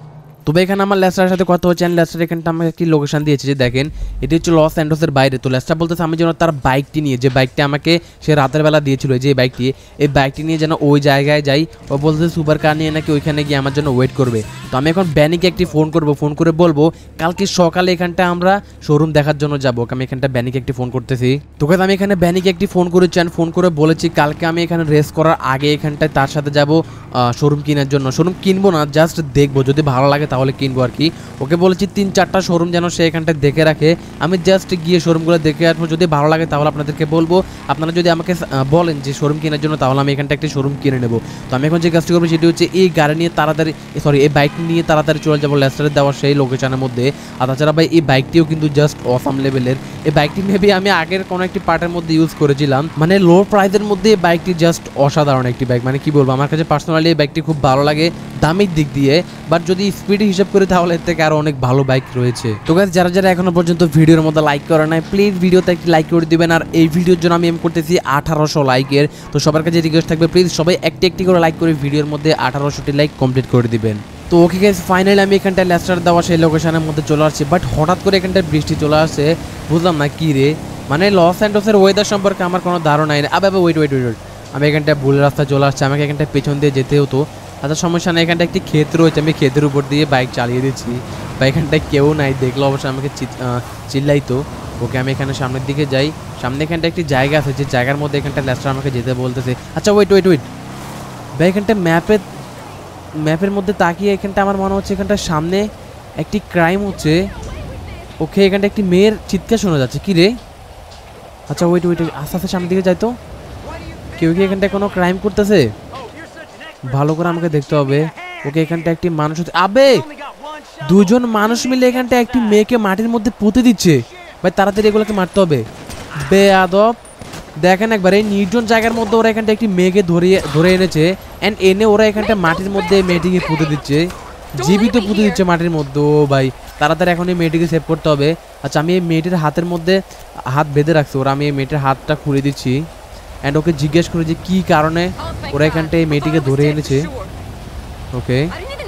তবে এখানে আমার লেস্টারের সাথে কথা হচ্ছে, অ্যান্ড লেস্টার এখানটা আমাকে কি লোকেশন দিয়েছে যে দেখেন এটি হচ্ছে লস অ্যান্ডোসের বাইরে। তো লেস্টার বলতেছে আমি যেন তার বাইকটি নিয়ে, যে বাইকটি আমাকে সে রাতের বেলা দিয়েছিল যে বাইকটি, এই বাইকটি নিয়ে যেন ওই জায়গায় যাই। ও বলতেছে সুপার কার নিয়ে নাকি ওইখানে গিয়ে আমার জন্য ওয়েট করবে। তো আমি এখন ব্যানিকে একটি ফোন করব, ফোন করে বলবো কালকে সকালে এখানটা আমরা শোরুম দেখার জন্য যাবো। আমি এখানটা ব্যানিকে একটি ফোন করতেছি। তোকে আমি এখানে ব্যানিকে একটি ফোন করেছি, অ্যান্ড ফোন করে বলেছি কালকে আমি এখানে রেস করার আগে এখানটায় তার সাথে যাব শোরুম কেনার জন্য। শোরুম কিনবো না, জাস্ট দেখবো, যদি ভালো লাগে তাহলে কিনবো আর কি। ওকে বলেছি 3-4টা শোরুম যেন সে এখানটায় দেখে রাখে, আমি জাস্ট গিয়ে শোরুমগুলো দেখে আসবো, যদি ভালো লাগে তাহলে আপনাদেরকে বলবো। আপনারা যদি আমাকে বলেন যে শোরুম কেনার জন্য, তাহলে আমি এখানটা একটি শোরুম কিনে নেবো। তো আমি এখন যে কাজটি করবো সেটি হচ্ছে এই গাড়ি নিয়ে তাড়াতাড়ি, এই বাইক নিয়ে তাড়াতাড়ি চলে যাবো লেস্টারের দেওয়া সেই লোকেশনের মধ্যে। আর তাছাড়া ভাই এই বাইকটিও কিন্তু জাস্ট অসাম লেভেলের। এই বাইকটি মেবি আমি আগের কোনো একটি পার্টের মধ্যে ইউজ করেছিলাম, মানে লো প্রাইসের মধ্যে এই বাইকটি জাস্ট অসাধারণ একটি বাইক। মানে কি বলবো, আমার কাছে পার্সোনালি এই বাইকটি খুব ভালো লাগে দামের দিক দিয়ে, বাট যদি স্পিড হিসাব করি তাহলে এর থেকে আরো অনেক ভালো বাইক রয়েছে। তো গাইস যারা যারা এখনো পর্যন্ত ভিডিওর মধ্যে লাইক করে নাই, প্লিজ ভিডিওতে একটি লাইক করে দিবেন। আর এই ভিডিওর জন্য আমি এম করতেছি 1800 লাইকের। তো সবার কাছে রিকোয়েস্ট থাকবে প্লিজ সবাই একটি করে লাইক করে ভিডিওর মধ্যে 1800টি লাইক কমপ্লিট করে দিবেন। তো ওকে গাইস ফাইনালি আমি এখানটায় লেস্টার দেওয়া সেই লোকেশনের মধ্যে চলে আসছি, বাট হঠাৎ করে এখানটায় বৃষ্টি চলে আসছে, বুঝলাম না কি রে। মানে লস অ্যান্ডোসের ওয়েদার সম্পর্কে আমার কোনো ধারণাই নেই। আবে ওয়েট, আমি এখানটায় ভুল রাস্তায় চলে আসছি, আমাকে এখানটায় পেছন দিয়ে যেতে হতো। আচ্ছা সমস্যা নেই, এখানটা একটি ক্ষেত রয়েছে, আমি ক্ষেতের উপর দিয়ে বাইক চালিয়ে দিচ্ছি। বা এখানটায় কেউ নাই, দেখলো অবশ্যই আমাকে চিল্লাইতো। ওকে আমি এখানে সামনের দিকে যাই, সামনে এখানটা একটি জায়গা আছে, যে জায়গার মধ্যে এখানটা লেস্টার আমাকে যেতে বলতেছে। আচ্ছা ওয়েট ভাই, এখানটা ম্যাপের মধ্যে তাকিয়ে এখানটা আমার মনে হচ্ছে এখানটার সামনে একটি ক্রাইম হচ্ছে। ওকে এখানটা একটি মেয়ের চিৎকার শোনা যাচ্ছে, কি রে? আচ্ছা ওয়েট আস্তে আস্তে সামনের দিকে যাই। তো কেউ কি এখানটায় কোনো ক্রাইম করতেছে? ভালো করে আমাকে দেখতে হবে। ওকে এখানটা একটি মানুষ, আবে দুজন মানুষ মিলে এখানটা একটি মেয়েকে মাটির মধ্যে পুঁতে দিচ্ছে। ভাই তাড়াতাড়ি এগুলোকে মারতে হবে। বেয়াদব, দেখেন একবার এই নির্জন জায়গার মধ্যে ওরা এখানটা একটি মেয়েকে ধরে এনেছে, অ্যান্ড এনে ওরা এখানটা মাটির মধ্যে মেয়েটিকে পুঁতে দিচ্ছে, জীবিত পুঁতে দিচ্ছে মাটির মধ্যে। ও ভাই তাড়াতাড়ি এখন এই মেয়েটিকে সেভ করতে হবে। আচ্ছা আমি এই মেয়েটির হাতের মধ্যে হাত বেঁধে রাখছি, ওরা আমি এই মেয়েটির হাতটা খুলে দিচ্ছি, অ্যান্ড ওকে জিজ্ঞেস করে যে কী কারণে ওরা এখানটা এই মেয়েটিকে ধরে এনেছে। ওকে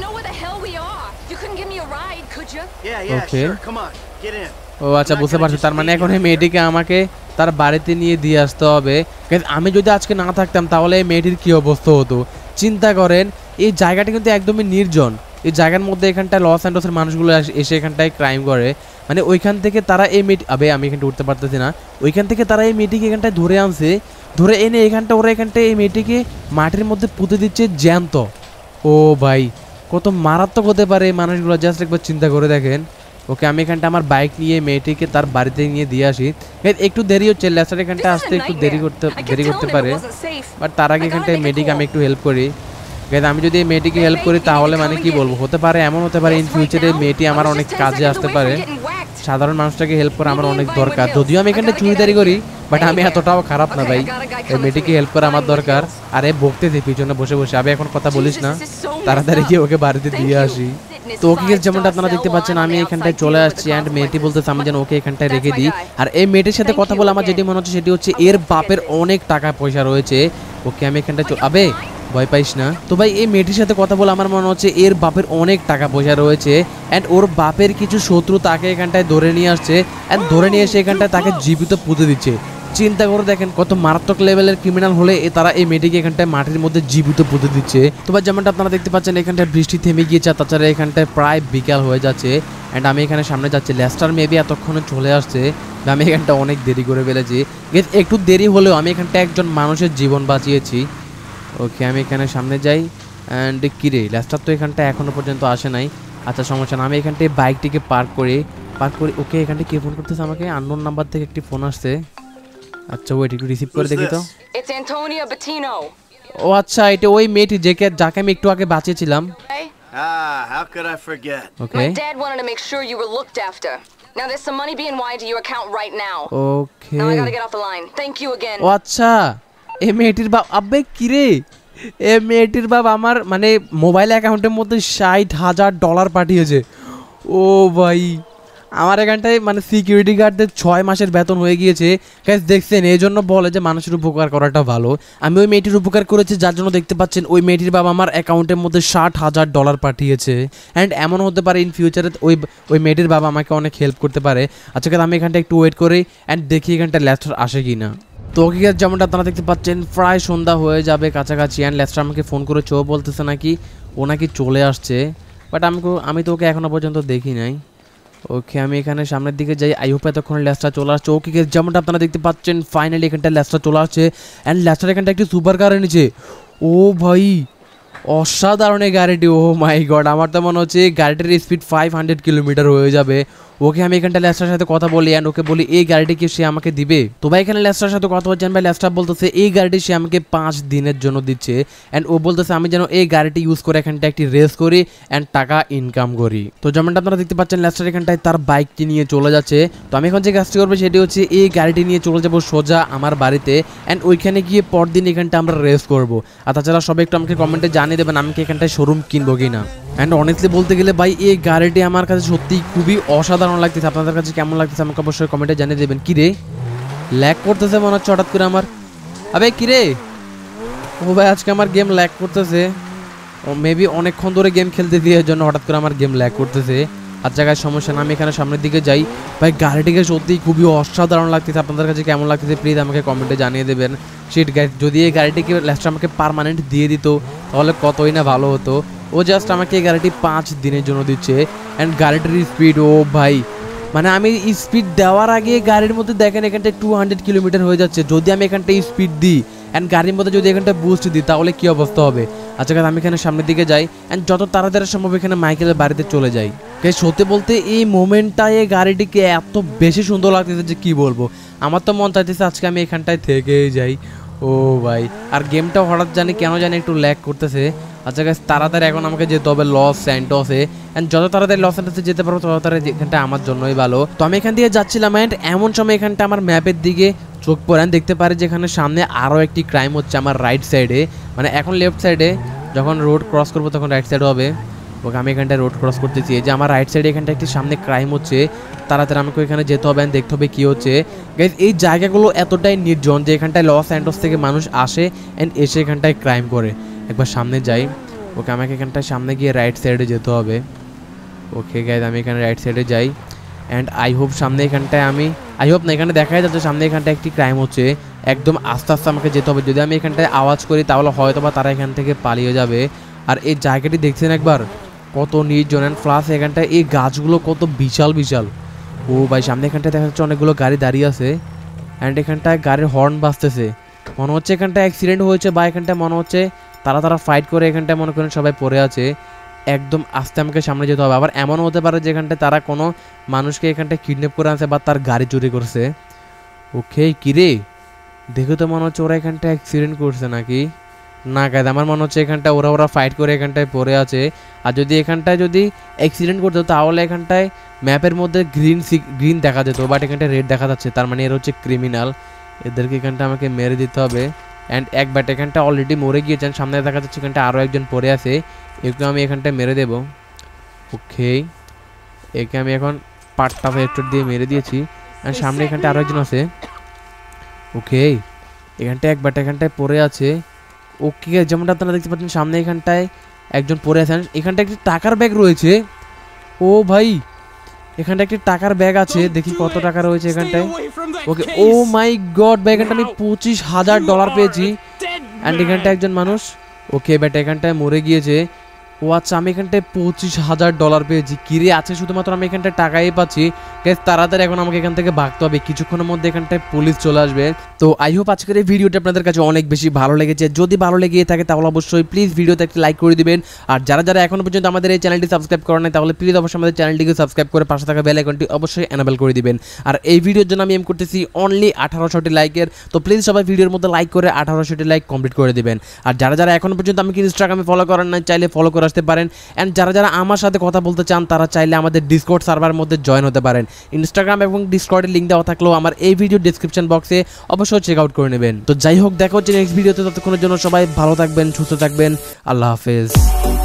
ওকে ও আচ্ছা বুঝতে পারছি, তার মানে এখন এই মেয়েটিকে আমাকে তার বাড়িতে নিয়ে দিয়ে আসতে হবে। আমি যদি আজকে না থাকতাম তাহলে এই মেয়েটির কী অবস্থা হতো চিন্তা করেন। এই জায়গাটা কিন্তু একদমই নির্জন, এই জায়গার মধ্যে এখানটায় লস অ্যান্ডোসের মানুষগুলো এসে এখানটায় ক্রাইম করে। মানে ওইখান থেকে তারা এই মেয়েটি, আমি এখানটা উঠতে পারতেছি না, ওইখান থেকে তারা এই মেয়েটিকে এখানটায় ধরে আনছে, ধরে এনে ওরা এখানটায় এই মেয়েটিকে মাটির মধ্যে পুঁতে দিচ্ছে জ্যান্ত। ও ভাই কত মারাত্মক হতে পারে এই মানুষগুলো, জাস্ট একবার চিন্তা করে দেখেন। ওকে আমি এখানটা আমার বাইক নিয়ে মেয়েটিকে তার বাড়িতে নিয়ে দিয়ে আসি। একটু দেরি হচ্ছে, লেসার এখানটা আসতে একটু দেরি করতে পারে, বাট তার আগে এখানটায় মেয়েটিকে আমি একটু হেল্প করি। আমি যদি এই মেয়েটিকে হেল্প করি তাহলে মানে কি বলবো, হতে পারে এমন হতে পারে ইন ফিউচারে মেয়েটি আমার অনেক কাজে আসতে পারে। সাধারণ মানুষটাকে হেল্প করা আমার অনেক দরকার, যদিও আমি এখানটা চুরিদারি করি, বাট আমি এতটাও খারাপ না ভাই। এই মেয়েটিকে হেল্প করা আমার দরকার। আরে বকতেছি পিছনে বসে আমি এখন কথা বলিস না, তাড়াতাড়ি গিয়ে ওকে বাড়িতে দিয়ে আসি। তো ওকে যেমনটা আপনারা দেখতে পাচ্ছেন আমি এখানটায় চলে আসছি, অ্যান্ড মেয়েটি বলতেছে আমি যেন ওকে এখানটায় রেখে দিই। আর এই মেয়েটির সাথে কথা বলে আমার যেটি মনে হচ্ছে সেটি হচ্ছে এর বাপের অনেক টাকা পয়সা রয়েছে। ওকে আমি এখানটায় ভয় পাইস না। তো ভাই এই মেয়েটির সাথে কথা বলে আমার মনে হচ্ছে এর বাপের অনেক টাকা পয়সা রয়েছে, অ্যান্ড ওর বাপের কিছু শত্রু তাকে এখানটায় ধরে নিয়ে আসছে, অ্যান্ড ধরে নিয়ে এসে এখানটায় তাকে জীবিত পুঁতে দিচ্ছে। চিন্তা করে দেখেন কত মারাত্মক লেভেলের ক্রিমিনাল হলে তারা এই মেয়েটিকে এখানটায় মাটির মধ্যে জীবিত পুঁতে দিচ্ছে। তো ভাই যেমনটা আপনারা দেখতে পাচ্ছেন এখানটায় বৃষ্টি থেমে গিয়েছে, তাছাড়া এখানটায় প্রায় বিকাল হয়ে যাচ্ছে, অ্যান্ড আমি এখানে সামনে যাচ্ছি। লেস্টার মেবি এতক্ষণে চলে আসছে, আমি এখানটা অনেক দেরি করে ফেলেছি। একটু দেরি হলেও আমি এখানটা একজন মানুষের জীবন বাঁচিয়েছি। ওকে আমি এখানে সামনে যাই, অ্যান্ড কিরে লেস্টার তো এখানটা এখনো পর্যন্ত আসে নাই। আচ্ছা সমস্যা না, আমি এখানটায় বাইকটিকে পার্ক করি। ওকে এখানটায় কে ফোন করতেছে আমাকে, আননোন নাম্বার থেকে একটি ফোন আসছে। আচ্ছা ওয়েট একটু রিসিভ করে দেখি তো। ও আচ্ছা এটা ওই মেয়েটি যাকে আমি একটু আগে বাঁচিয়েছিলাম। How could I forget? Okay. My dad wanted to make sure you were looked after. Now there's some money being wired to your account right now. Okay. Now I gotta get off the line. Thank you again. ও আচ্ছা এই মেয়েটির বাপ, আবে কিরে এই মেয়েটির বাপ আমার মানে মোবাইল অ্যাকাউন্টের মধ্যে $60,000 পাঠিয়েছে। ও ভাই আমার এখানটায় মানে সিকিউরিটি গার্ডদের 6 মাসের বেতন হয়ে গিয়েছে গাইস। দেখছেন, এই জন্য বলে যে মানুষের উপকার করাটা ভালো। আমি ওই মেয়েটির উপকার করেছি, যার জন্য দেখতে পাচ্ছেন ওই মেয়েটির বাবা আমার অ্যাকাউন্টের মধ্যে $60,000 পাঠিয়েছে। অ্যান্ড এমন হতে পারে ইন ফিউচারে ওই মেয়েটির বাবা আমাকে অনেক হেল্প করতে পারে। আচ্ছা আমি এখানটা একটু ওয়েট করি অ্যান্ড দেখি এখানটা লেস্টার আসে কি না। তো ওকে যেমনটা আপনারা দেখতে পাচ্ছেন প্রায় সন্ধ্যা হয়ে যাবে কাছাকাছি। অ্যান্ড লেস্টার আমাকে ফোন করে বলতেছে নাকি ও নাকি চলে আসছে, বাট আমি তো ওকে এখনও পর্যন্ত দেখি নাই। ওকে আমি এখানে সামনের দিকে যাই, আই হোপ এতক্ষণ লেস্টার চলে আসছে। ওকে যেমনটা আপনারা দেখতে পাচ্ছেন ফাইনালি এখানটা লেস্টার চলে আসছে। অ্যান্ড লেস্টার এখানটা একটি সুপার কার এনেছে। ও ভাই অসাধারণ এই গাড়িটি, ও মাই গড, আমার তো মনে হচ্ছে গাড়িটির স্পিড 500 কিলোমিটার হয়ে যাবে। ওকে আমি এখানটা লেস্টার সাথে কথা বলি অ্যান্ড ওকে বলি এই গাড়িটি কি সে আমাকে দিবে। তো ভাই এখানে লেস্টার সাথে কথা বলছেন, ভাই লেস্টার বলতেছে এই গাড়িটি সে আমাকে 5 দিনের জন্য দিচ্ছে। অ্যান্ড ও বলতেছে আমি যেন এই গাড়িটি ইউজ করে এখানটা একটি রেস করি অ্যান্ড টাকা ইনকাম করি। তো যেমনটা আপনারা দেখতে পাচ্ছেন লেস্টার এখানটায় তার বাইকটি নিয়ে চলে যাচ্ছে। তো আমি এখন যে কাজটি করবো সেটি হচ্ছে এই গাড়িটি নিয়ে চলে যাবো সোজা আমার বাড়িতে অ্যান্ড ওইখানে গিয়ে পরদিন এখানটা আমরা রেস করবো। আর তাছাড়া সবাই একটু আমাকে কমেন্টে জানিয়ে দেবেন আমি কি এখানটায় শোরুম কিনবো কিনা। অ্যান্ড অনেস্টলি বলতে গেলে ভাই এই গাড়িটি আমার কাছে সত্যিই খুবই অসাধারণ লাগতেছে। আপনাদের কাছে কেমন লাগতেছে আমাকে অবশ্যই কমেন্টে জানিয়ে দেবেন। কিরে ল্যাগ করতেছে মনে হচ্ছে হঠাৎ করে আমার, আবে কিরে, ও ভাই আজকে আমার গেম ল্যাগ করতেছে। ও মেবি অনেকক্ষণ ধরে গেম খেলতে দিয়ে জন্য হঠাৎ করে আমার গেম ল্যাগ করতেছে। আর জায়গায় সমস্যা না, আমি এখানে সামনের দিকে যাই। ভাই গাড়িটিকে সত্যিই খুবই অসাধারণ লাগতেছে। আপনাদের কাছে কেমন লাগতেছে প্লিজ আমাকে কমেন্টে জানিয়ে দেবেন। শিট গাইস, যদি এই গাড়িটিকে লেস্টার আমাকে পার্মানেন্ট দিয়ে দিত তাহলে কতই না ভালো হতো। ও জাস্ট আমাকে এই গাড়িটি 5 দিনের জন্য দিচ্ছে। অ্যান্ড গাড়িটির স্পিড, ও ভাই মানে আমি স্পিড দেওয়ার আগে গাড়ির মধ্যে দেখেন এখানটায় 200 কিলোমিটার হয়ে যাচ্ছে। যদি আমি এখানটায় স্পিড দিই অ্যান্ড গাড়ির মধ্যে যদি এখানটা বুস্ট দিই তাহলে কী অবস্থা হবে। আচ্ছা আমি এখানে সামনের দিকে যাই অ্যান্ড যত তাড়াতাড়ি সম্ভব এখানে মাইকেলের বাড়িতে চলে যাই। সত্যি বলতে এই মোমেন্টটা এই গাড়িটিকে এত বেশি সুন্দর লাগতেছে যে কী বলবো। আমার তো মন চাইতেছে আজকে আমি এখানটায় থেকেই যাই। ও ভাই আর গেমটাও হঠাৎ কেন জানি একটু ল্যাগ করতেছে। আচ্ছা গাইস তাড়াতাড়ি এখন আমাকে যেতে হবে লস স্যান্টোসে। অ্যান্ড যত তাড়াতাড়ি লস স্যান্টোসে যেতে পারবো তত তাড়াতাড়ি এখানটা আমার জন্যই ভালো। তো আমি এখান দিয়ে যাচ্ছিলাম অ্যান্ড এমন সময় এখানটা আমার ম্যাপের দিকে চোখ পড়ে দেখতে পারি যেখানে সামনে আরও একটি ক্রাইম হচ্ছে আমার রাইট সাইডে, মানে এখন লেফট সাইডে, যখন রোড ক্রস করবো তখন রাইট সাইড হবে। ওকে আমি এখানটায় রোড ক্রস করতেছি, এই যে আমার রাইট সাইডে এখানটা একটি সামনে ক্রাইম হচ্ছে। তাড়াতাড়ি আমাকে এখানে যেতে হবে অ্যান্ড দেখতে হবে কী হচ্ছে। গাইস এই জায়গাগুলো এতটাই নির্জন যে এখানটায় লস স্যান্টোস থেকে মানুষ আসে অ্যান্ড এসে এখানটায় ক্রাইম করে। একবার সামনে যাই। ওকে আমাকে এখানটায় সামনে গিয়ে রাইট সাইডে যেতে হবে। ওকে গাইস আমি এখানে রাইট সাইডে যাই অ্যান্ড আই হোপ সামনে এখানটায় আই হোপ না এখানে দেখাই যাচ্ছে সামনে এখানটায় একটি ক্রাইম হচ্ছে। একদম আস্তে আস্তে আমাকে যেতে হবে, যদি আমি এখানটায় আওয়াজ করি তাহলে হয়তো বা তারা এখান থেকে পালিয়ে যাবে। আর এই জায়গাটি দেখছেন একবার কত নির্জন অ্যান্ড প্লাস এখানটায় এই গাছগুলো কত বিশাল বিশাল। ও ভাই সামনে এখানটায় দেখা যাচ্ছে অনেকগুলো গাড়ি দাঁড়িয়ে আছে অ্যান্ড এখানটায় গাড়ির হর্ন বাজতেছে। মনে হচ্ছে এখানটায় অ্যাক্সিডেন্ট হয়েছে বা এখানটায় মনে হচ্ছে তারা ফাইট করে এখানটায় মনে করেন সবাই পড়ে আছে। একদম আস্তে আমাকে সামনে যেতে হবে। আবার এমনও হতে পারে যে এখানটায় তারা কোনো মানুষকে এখানটায় কিডন্যাপ করে আনছে বা তার গাড়ি চুরি করছে। ওকে কিরে দেখে তো মনে হচ্ছে ওরা এখানটায় অ্যাক্সিডেন্ট করছে নাকি না গাইজ, আমার মনে হচ্ছে এখানটায় ওরা ফাইট করে এখানটায় পড়ে আছে। আর যদি এখানটায় যদি অ্যাক্সিডেন্ট করতো তাহলে এখানটায় ম্যাপের মধ্যে গ্রিন দেখা যেত, বাট এখানটায় রেড দেখা যাচ্ছে, তার মানে এরা হচ্ছে ক্রিমিনাল। এদেরকে এখানটা আমাকে মেরে দিতে হবে। অ্যান্ড এক ব্যাট এখানটা অলরেডি মরে গিয়েছেন, সামনে দেখা যাচ্ছে এখানটা আরও একজন পড়ে আছে, একটু আমি এখানটায় মেরে দেবো। ওকে একে আমি এখন পাটটা ভেক্টর দিয়ে মেরে দিয়েছি অ্যান্ড সামনে এখানটা আরও একজন আছে। ওকে এখানটা এক ব্যাট এখানটায় পড়ে আছে। ওকে যেমনটা আপনারা দেখতে পাচ্ছেন সামনে এখানটায় একজন পড়ে আছেন, এখানটা একটি টাকার ব্যাগ রয়েছে। ও ভাই এখানটা একটি টাকার ব্যাগ আছে, দেখি কত টাকা রয়েছে এখানটায়। ওকে ও মাই গড ভাই এখানটা আমি $25,000 পেয়েছি অ্যান্ড এখানটা একজন মানুষ। ওকে ব্যাট এখানটায় মরে গিয়েছে। ও আচ্ছা আমি এখানটায় $25,000 পেয়েছি। কিরে আছে শুধুমাত্র আমি এখানটায় টাকাই পাচ্ছি। গাইস তাড়াতাড়ি এখন আমাকে এখান থেকে ভাগতে হবে, কিছুক্ষণের মধ্যে এখানটায় পুলিশ চলে আসবে। তো আই হোপ আজকের এই ভিডিওটা আপনাদের কাছে অনেক বেশি ভালো লেগেছে। যদি ভালো লেগে থাকে তাহলে অবশ্যই প্লিজ ভিডিওতে একটা লাইক করে দিবেন। আর যারা এখনো পর্যন্ত আমাদের এই চ্যানেলটি সাবস্ক্রাইব করেন নাই তাহলে প্লিজ অবশ্যই আমাদের চ্যানেলটিকে সাবস্ক্রাইব করে পাশে থাকা বেল আইকনটি অবশ্যই এনেবল করে দিবেন। আর এই ভিডিওর জন্য আমি এম করতেছি অনলি 1800টি লাইকের। তো প্লিজ সবাই ভিডিওর মধ্যে লাইক করে 1800টি লাইক কমপ্লিট করে দিবেন। আর যারা এখনো পর্যন্ত আমাকে ইনস্টাগ্রামে ফলো করেন না চাইলে ফলো করে আসতে পারেন। অ্যান্ড যারা আমার সাথে কথা বলতে চান তারা চাইলে আমাদের ডিসকর্ড সার্ভারের মধ্যে জয়েন হতে পারেন। ইনস্টাগ্রাম এবং ডিসকর্ডের লিঙ্ক দেওয়া থাকলেও আমার এই ভিডিও ডেসক্রিপশন বক্সে অবশ্যই চেক আউট করে নেবেন। তো যাই হোক দেখা হচ্ছে নেক্সট ভিডিওতে, ততক্ষণের জন্য সবাই ভালো থাকবেন, সুস্থ থাকবেন, আল্লাহ হাফেজ।